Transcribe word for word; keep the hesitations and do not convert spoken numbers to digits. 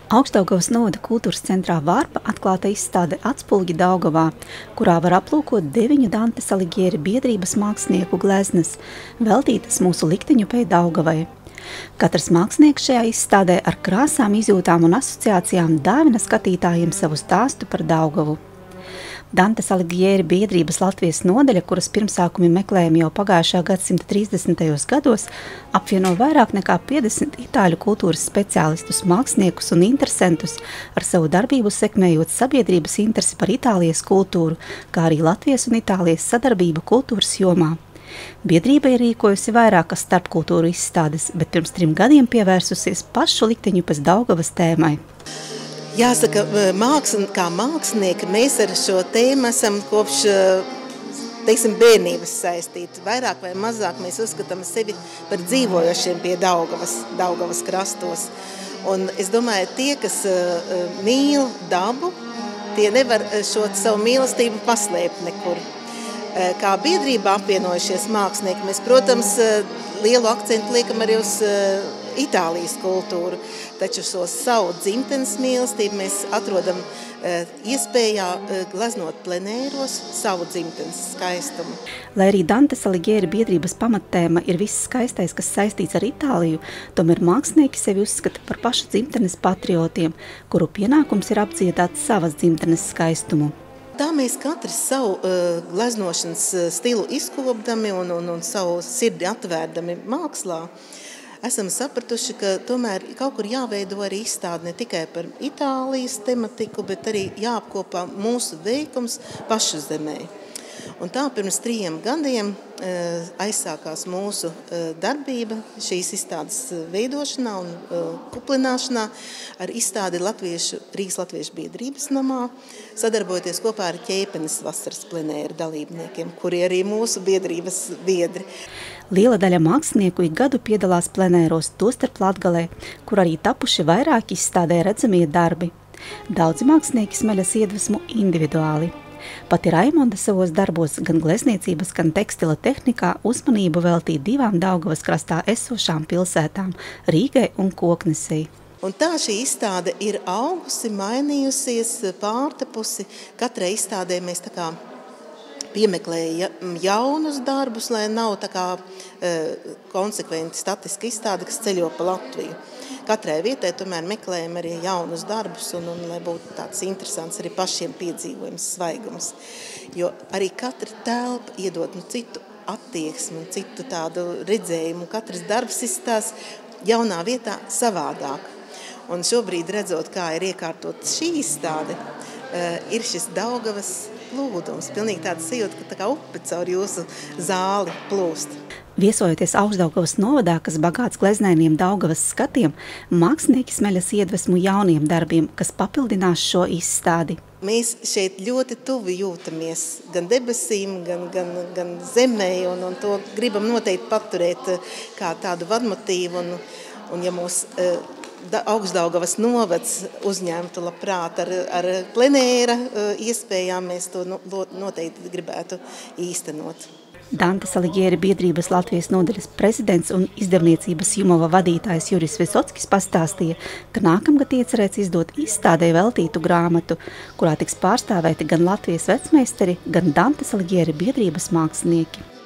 Augšdaugavas novada kultūras centrā Vārpa atklāta izstāde Atspulgi Daugavā, kurā var aplūkot deviņu Dantes Aligieri biedrības mākslinieku gleznas, veltītas mūsu likteņupei Daugavai. Katrs mākslinieks šajā izstādē ar krāsām, izjūtām un asociācijām dāvina skatītājiem savu stāstu par Daugavu. Dantes Aligieri biedrības Latvijas nodaļa, kuras pirmsākumi meklējumi jau pagājušā gadsimta trīsdesmitajos gados, apvieno vairāk nekā piecdesmit itāļu kultūras speciālistus, māksliniekus un interesentus, ar savu darbību sekmējot sabiedrības interesi par Itālijas kultūru, kā arī Latvijas un Itālijas sadarbību kultūras jomā. Biedrība ir rīkojusi vairākas starpkultūru izstādes, bet pirms trim gadiem pievērsusies pašu likteņupes Daugavas tēmai. Jāsaka, māksl, kā mākslinieki mēs ar šo tēmu esam kopš, teiksim, bērnības saistīti. Vairāk vai mazāk mēs uzskatām sevi par dzīvojošiem pie Daugavas, Daugavas krastos. Un es domāju, tie, kas mīl dabu, tie nevar šo savu mīlestību paslēpt nekur. Kā biedrībā apvienojušies mākslinieki, mēs, protams, lielu akcentu liekam arī uz Itālijas kultūru, taču šo savu dzimtenes mīlestību mēs atrodam iespējā gleznot plenēros savu dzimtenes skaistumu. Lai arī Dantes Aligieri biedrības pamattēma ir viss skaistais, kas saistīts ar Itāliju, tomēr mākslinieki sevi uzskata par pašu dzimtenes patriotiem, kuru pienākums ir apdziedāt savas dzimtenes skaistumu. Tā mēs katrs savu uh, gleznošanas stilu izkopdami un, un, un savu sirdi atvērdami mākslā, esam sapratuši, ka tomēr kaut kur jāveido arī izstāde ne tikai par Itālijas tematiku, bet arī jāapkopā mūsu veikums pašu zemē. Un tā pirms trījiem gadiem uh, aizsākās mūsu uh, darbība šīs izstādes veidošanā un uh, kuplināšanā ar izstādi Latviešu, Rīgas Latviešu biedrības namā, sadarbojoties kopā ar Ķēpenes vasaras plenēru dalībniekiem, kuri arī mūsu biedrības biedri. Liela daļa mākslinieku ik gadu piedalās plenēros, tostarp Latgalē, kur arī tapuši vairāki izstādē redzamie darbi. Daudzi mākslinieki smeļas iedvesmu individuāli. Pati Raimonda savos darbos gan glezniecības, gan tekstila tehnikā uzmanību veltīja divām Daugavas krastā esošām pilsētām – Rīgai un Koknesei. Un tā šī izstāde ir augusi, mainījusies, pārtapusi. Katrai izstādē mēs tā kā piemeklējam jaunus darbus, lai nav tā kā e, konsekventi statiska izstāde, kas ceļo pa Latviju. Katrai vietai tomēr meklējam arī jaunus darbus un, un lai būtu tāds interesants arī pašiem piedzīvojums, svaigums. Jo arī katra telpa iedod nu, citu attieksmi, citu tādu redzējumu. Katrs darbs izstās jaunā vietā savādāk. Un šobrīd redzot, kā ir iekārtot šī izstāde, ir šis Daugavas plūdums. Pilnīgi tāda sajūta, ka tā kā upe caur jūsu zāli plūst. Viesojoties Augšdaugavas novadā, kas bagāts gleznainiem Daugavas skatiem, mākslinieki smeļas iedvesmu jauniem darbiem, kas papildinās šo izstādi. Mēs šeit ļoti tuvi jūtamies gan debesīm, gan, gan, gan zemē, un, un to gribam noteikti paturēt kā tādu vadmotīvu. Un, un ja mūs da, Augšdaugavas novads uzņemtu labprāt ar, ar plenēra iespējām, mēs to no, noteikti gribētu īstenot. Dantes Aligieri biedrības Latvijas nodaļas prezidents un izdevniecības Jumova vadītājs Juris Visockis pastāstīja, ka nākamgad iecerēts izdot izstādē veltītu grāmatu, kurā tiks pārstāvēti gan Latvijas vecmeistari, gan Dantes Aligieri biedrības mākslinieki.